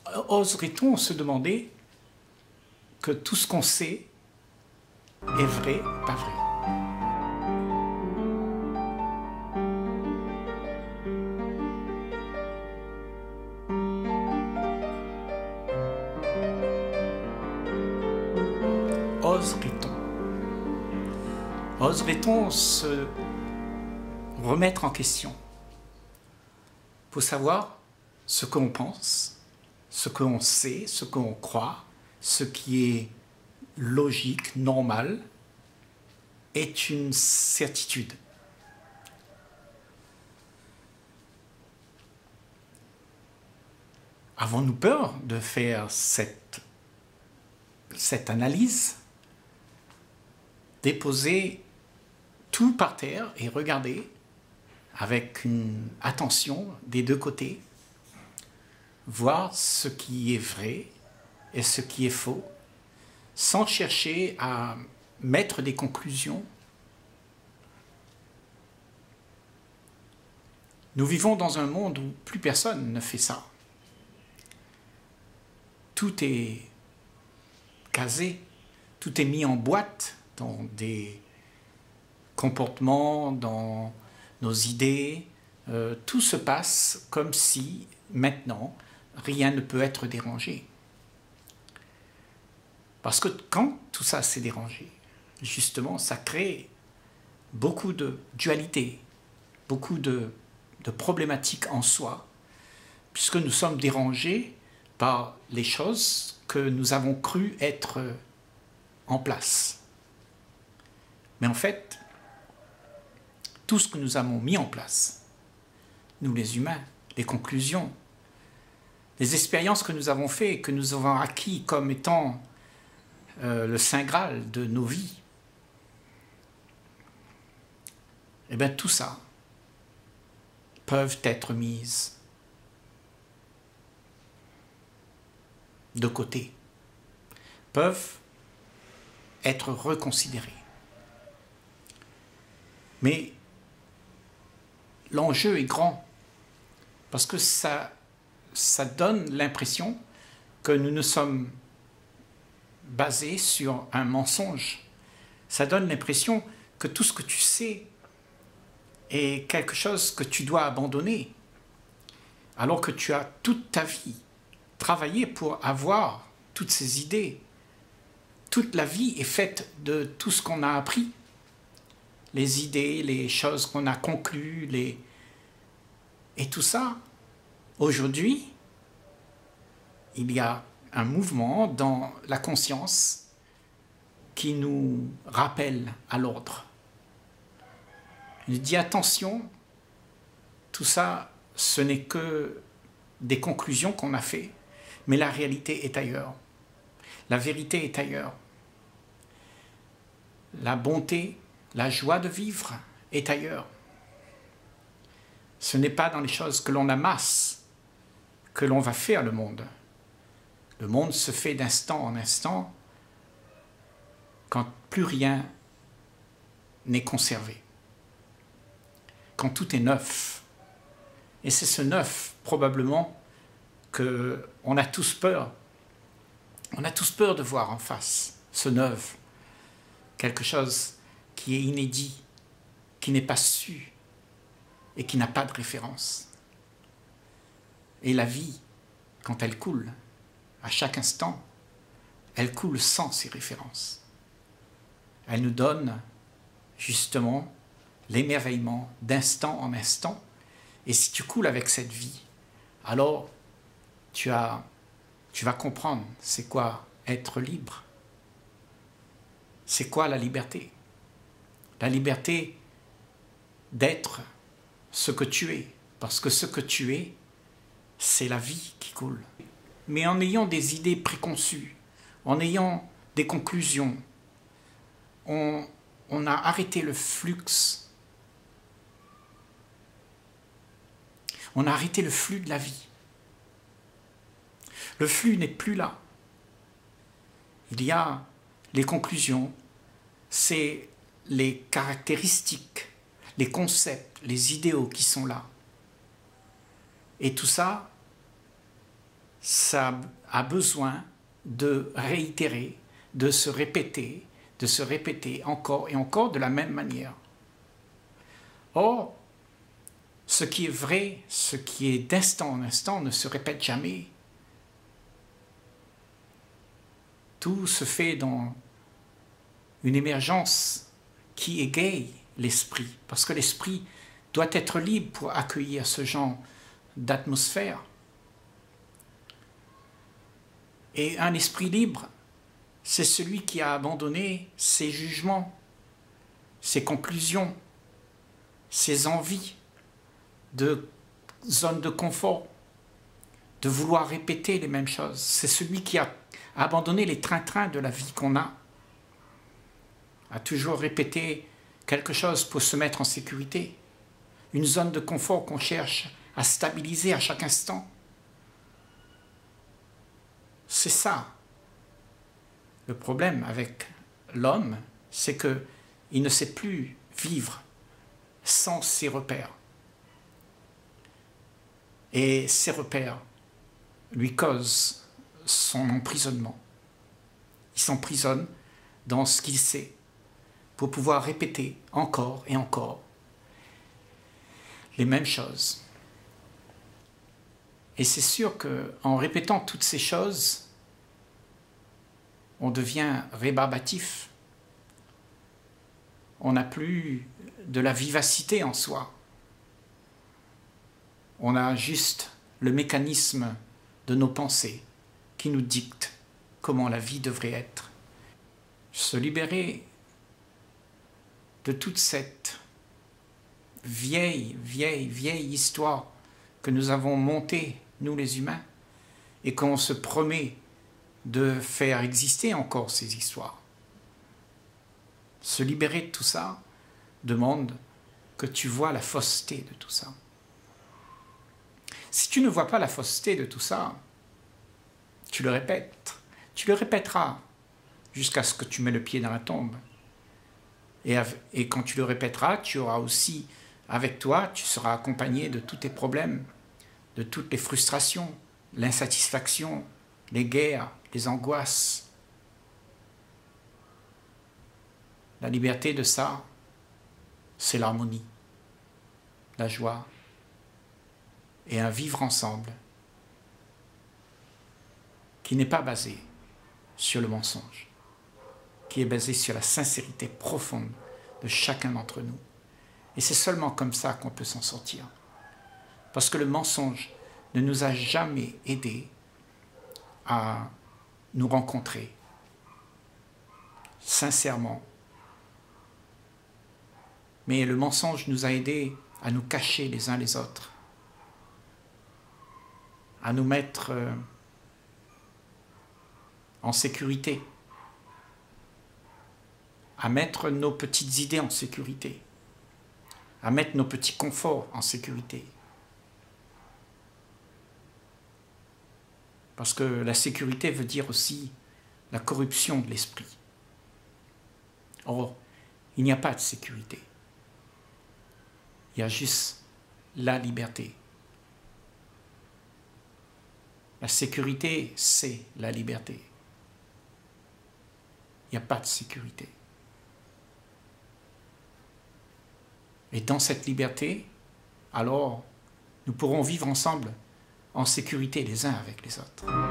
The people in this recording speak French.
Oserait-on se demander que tout ce qu'on sait est vrai, pas vrai? Oserait-on? Oserait-on se remettre en question pour savoir ce qu'on pense, ce qu'on sait, ce qu'on croit, ce qui est logique, normal, est une certitude. Avons-nous peur de faire cette analyse, déposer tout par terre et regarder avec une attention des deux côtés, voir ce qui est vrai et ce qui est faux, sans chercher à mettre des conclusions? Nous vivons dans un monde où plus personne ne fait ça. Tout est casé, tout est mis en boîte dans des comportements, dans nos idées. Tout se passe comme si, maintenant, rien ne peut être dérangé. Parce que quand tout ça s'est dérangé, justement, ça crée beaucoup de dualité, beaucoup de problématiques en soi, puisque nous sommes dérangés par les choses que nous avons cru être en place. Mais en fait, tout ce que nous avons mis en place, nous les humains, les conclusions, les expériences que nous avons faites, que nous avons acquis comme étant le Saint Graal de nos vies, eh bien tout ça peuvent être mises de côté, peuvent être reconsidérées. Mais l'enjeu est grand, parce que ça donne l'impression que nous ne sommes basés sur un mensonge. Ça donne l'impression que tout ce que tu sais est quelque chose que tu dois abandonner, alors que tu as toute ta vie travaillé pour avoir toutes ces idées. Toute la vie est faite de tout ce qu'on a appris. Les idées, les choses qu'on a conclues, et tout ça, aujourd'hui, il y a un mouvement dans la conscience qui nous rappelle à l'ordre. Il dit attention, tout ça, ce n'est que des conclusions qu'on a faites, mais la réalité est ailleurs. La vérité est ailleurs. La bonté, la joie de vivre est ailleurs. Ce n'est pas dans les choses que l'on amasse que l'on va faire le monde. Le monde se fait d'instant en instant quand plus rien n'est conservé. Quand tout est neuf. Et c'est ce neuf, probablement, qu'on a tous peur. On a tous peur de voir en face ce neuf. Quelque chose qui est inédit, qui n'est pas su et qui n'a pas de référence. Et la vie, quand elle coule, à chaque instant, elle coule sans ces références. Elle nous donne justement l'émerveillement d'instant en instant. Et si tu coules avec cette vie, alors tu vas comprendre c'est quoi être libre. C'est quoi la liberté? La liberté d'être ce que tu es. Parce que ce que tu es, c'est la vie qui coule. Mais en ayant des idées préconçues, en ayant des conclusions, on a arrêté le flux. On a arrêté le flux de la vie. Le flux n'est plus là. Il y a les conclusions, c'est les caractéristiques, les concepts, les idéaux qui sont là. Et tout ça, ça a besoin de réitérer, de se répéter encore et encore de la même manière. Or, ce qui est vrai, ce qui est d'instant en instant ne se répète jamais. Tout se fait dans une émergence qui égaye l'esprit, parce que l'esprit doit être libre pour accueillir ce genre d'atmosphère. Et un esprit libre, c'est celui qui a abandonné ses jugements, ses conclusions, ses envies de zone de confort, de vouloir répéter les mêmes choses. C'est celui qui a abandonné les trains-trains de la vie qu'on a toujours répété quelque chose pour se mettre en sécurité, une zone de confort qu'on cherche à stabiliser à chaque instant. C'est ça. Le problème avec l'homme, c'est qu'il ne sait plus vivre sans ses repères. Et ces repères lui causent son emprisonnement. Il s'emprisonne dans ce qu'il sait pour pouvoir répéter encore et encore les mêmes choses. Et c'est sûr qu'en répétant toutes ces choses, on devient rébarbatif. On n'a plus de la vivacité en soi. On a juste le mécanisme de nos pensées qui nous dicte comment la vie devrait être. Se libérer de toute cette vieille histoire que nous avons montée, nous les humains, et qu'on se promet de faire exister encore ces histoires. Se libérer de tout ça demande que tu vois la fausseté de tout ça. Si tu ne vois pas la fausseté de tout ça, tu le répètes. Tu le répéteras jusqu'à ce que tu mets le pied dans la tombe. Et quand tu le répéteras, tu auras aussi avec toi, tu seras accompagné de tous tes problèmes, de toutes les frustrations, l'insatisfaction, les guerres, les angoisses. La liberté de ça, c'est l'harmonie, la joie et un vivre ensemble qui n'est pas basé sur le mensonge, qui est basé sur la sincérité profonde de chacun d'entre nous. Et c'est seulement comme ça qu'on peut s'en sortir. Parce que le mensonge ne nous a jamais aidés à nous rencontrer sincèrement. Mais le mensonge nous a aidés à nous cacher les uns les autres, à nous mettre en sécurité, à mettre nos petites idées en sécurité, à mettre nos petits conforts en sécurité. Parce que la sécurité veut dire aussi la corruption de l'esprit. Or, il n'y a pas de sécurité. Il y a juste la liberté. La sécurité, c'est la liberté. Il n'y a pas de sécurité. Et dans cette liberté, alors, nous pourrons vivre ensemble en sécurité les uns avec les autres.